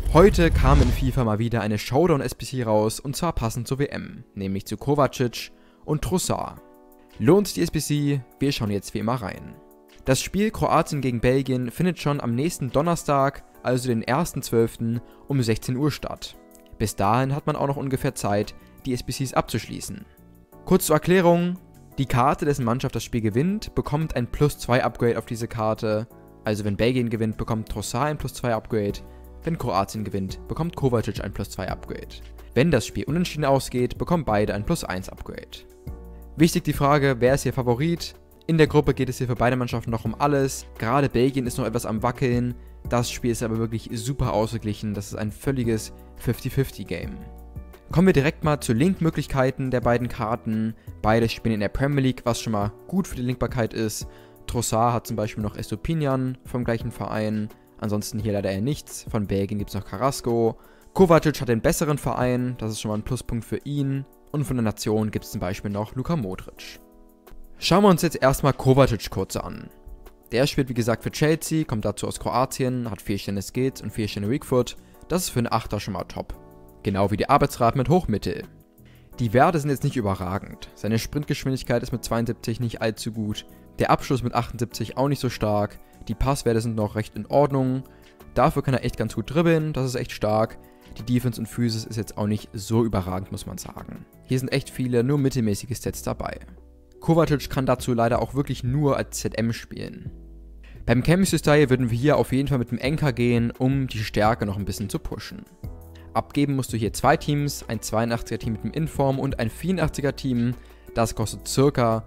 Heute kam in FIFA mal wieder eine Showdown-SBC raus, und zwar passend zur WM, nämlich zu Kovacic und Trossard. Lohnt die SBC? Wir schauen jetzt wie immer rein. Das Spiel Kroatien gegen Belgien findet schon am nächsten Donnerstag, also den 1.12. um 16 Uhr statt. Bis dahin hat man auch noch ungefähr Zeit, die SBCs abzuschließen. Kurz zur Erklärung: Die Karte, dessen Mannschaft das Spiel gewinnt, bekommt ein +2 Upgrade auf diese Karte. Also wenn Belgien gewinnt, bekommt Trossard ein +2 Upgrade. Wenn Kroatien gewinnt, bekommt Kovacic ein +2 Upgrade. Wenn das Spiel unentschieden ausgeht, bekommen beide ein +1 Upgrade. Wichtig die Frage, wer ist hier Favorit? In der Gruppe geht es hier für beide Mannschaften noch um alles. Gerade Belgien ist noch etwas am Wackeln. Das Spiel ist aber wirklich super ausgeglichen. Das ist ein völliges 50-50-Game. Kommen wir direkt mal zu Linkmöglichkeiten der beiden Karten. Beide spielen in der Premier League, was schon mal gut für die Linkbarkeit ist. Trossard hat zum Beispiel noch Estupiñán vom gleichen Verein. Ansonsten hier leider eher nichts. Von Belgien gibt es noch Carrasco. Kovacic hat den besseren Verein, das ist schon mal ein Pluspunkt für ihn. Und von der Nation gibt es zum Beispiel noch Luka Modric. Schauen wir uns jetzt erstmal Kovacic kurz an. Der spielt wie gesagt für Chelsea, kommt dazu aus Kroatien, hat 4 Sterne Skills und 4 Sterne Weakfoot. Das ist für einen Achter schon mal top. Genau wie die Arbeitsrate mit Hochmittel. Die Werte sind jetzt nicht überragend. Seine Sprintgeschwindigkeit ist mit 72 nicht allzu gut. Der Abschluss mit 78 auch nicht so stark. Die Passwerte sind noch recht in Ordnung. Dafür kann er echt ganz gut dribbeln, das ist echt stark. Die Defense und Physis ist jetzt auch nicht so überragend, muss man sagen. Hier sind echt viele nur mittelmäßige Stats dabei. Kovacic kann dazu leider auch wirklich nur als ZM spielen. Beim Chemistry Style würden wir hier auf jeden Fall mit dem Anchor gehen, um die Stärke noch ein bisschen zu pushen. Abgeben musst du hier 2 Teams, ein 82er Team mit dem Inform und ein 84er Team. Das kostet ca.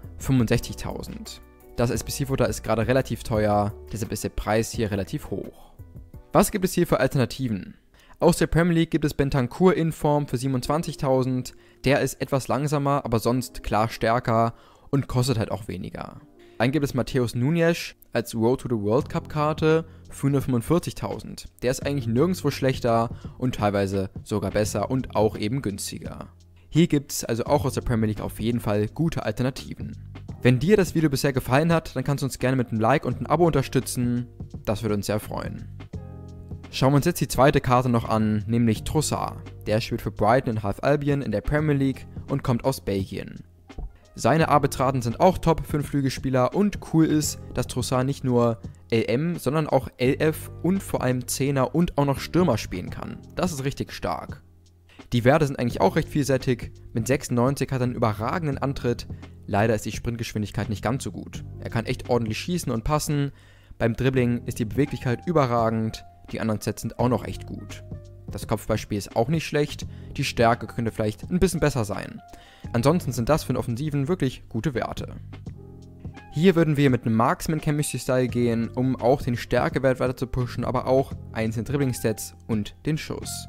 65.000. Das SBC-Futter ist gerade relativ teuer, deshalb ist der Preis hier relativ hoch. Was gibt es hier für Alternativen? Aus der Premier League gibt es Bentancur in Form für 27.000. Der ist etwas langsamer, aber sonst klar stärker und kostet halt auch weniger. Dann gibt es Matheus Nunes als Road to the World Cup Karte für 145.000. Der ist eigentlich nirgendwo schlechter und teilweise sogar besser und auch eben günstiger. Hier gibt es also auch aus der Premier League auf jeden Fall gute Alternativen. Wenn dir das Video bisher gefallen hat, dann kannst du uns gerne mit einem Like und einem Abo unterstützen. Das würde uns sehr freuen. Schauen wir uns jetzt die zweite Karte noch an, nämlich Trossard. Der spielt für Brighton und Hove Albion in der Premier League und kommt aus Belgien. Seine Arbeitsraten sind auch top für einen Flügelspieler und cool ist, dass Trossard nicht nur LM, sondern auch LF und vor allem 10er und auch noch Stürmer spielen kann. Das ist richtig stark. Die Werte sind eigentlich auch recht vielseitig. Mit 96 hat er einen überragenden Antritt. Leider ist die Sprintgeschwindigkeit nicht ganz so gut. Er kann echt ordentlich schießen und passen. Beim Dribbling ist die Beweglichkeit überragend. Die anderen Sets sind auch noch echt gut. Das Kopfballspiel ist auch nicht schlecht. Die Stärke könnte vielleicht ein bisschen besser sein. Ansonsten sind das für den Offensiven wirklich gute Werte. Hier würden wir mit einem Marksman Chemistry Style gehen, um auch den Stärkewert weiter zu pushen, aber auch einzelne Dribbling-Stats und den Schuss.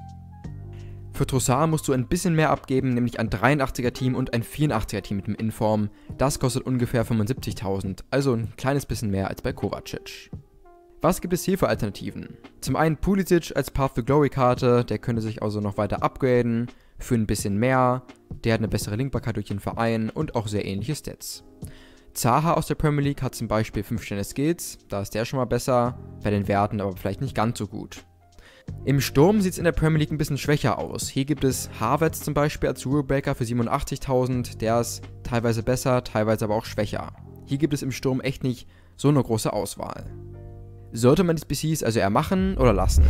Für Trossard musst du ein bisschen mehr abgeben, nämlich ein 83er Team und ein 84er Team mit dem Inform. Das kostet ungefähr 75.000, also ein kleines bisschen mehr als bei Kovacic. Was gibt es hier für Alternativen? Zum einen Pulisic als Path to Glory Karte, der könnte sich also noch weiter upgraden, für ein bisschen mehr. Der hat eine bessere Linkbarkeit durch den Verein und auch sehr ähnliche Stats. Zaha aus der Premier League hat zum Beispiel 5 Sterne Skills, da ist der schon mal besser, bei den Werten aber vielleicht nicht ganz so gut. Im Sturm sieht es in der Premier League ein bisschen schwächer aus. Hier gibt es Havertz zum Beispiel als Rule Breaker für 87.000, der ist teilweise besser, teilweise aber auch schwächer. Hier gibt es im Sturm echt nicht so eine große Auswahl. Sollte man die SBCs also eher machen oder lassen?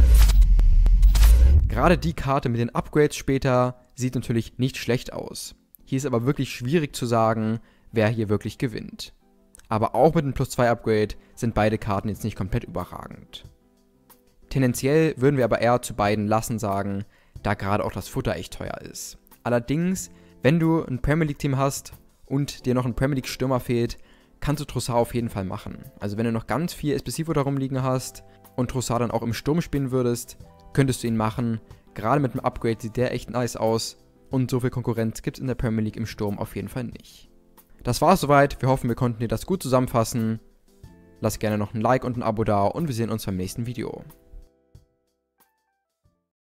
Gerade die Karte mit den Upgrades später sieht natürlich nicht schlecht aus. Hier ist aber wirklich schwierig zu sagen, wer hier wirklich gewinnt. Aber auch mit dem +2 Upgrade sind beide Karten jetzt nicht komplett überragend. Tendenziell würden wir aber eher zu beiden lassen sagen, da gerade auch das Futter echt teuer ist. Allerdings, wenn du ein Premier League Team hast und dir noch ein Premier League Stürmer fehlt, kannst du Trossard auf jeden Fall machen. Also wenn du noch ganz viel SBC-Futter rumliegen hast und Trossard dann auch im Sturm spielen würdest, könntest du ihn machen. Gerade mit dem Upgrade sieht der echt nice aus und so viel Konkurrenz gibt es in der Premier League im Sturm auf jeden Fall nicht. Das war's soweit, wir hoffen, wir konnten dir das gut zusammenfassen. Lass gerne noch ein Like und ein Abo da und wir sehen uns beim nächsten Video.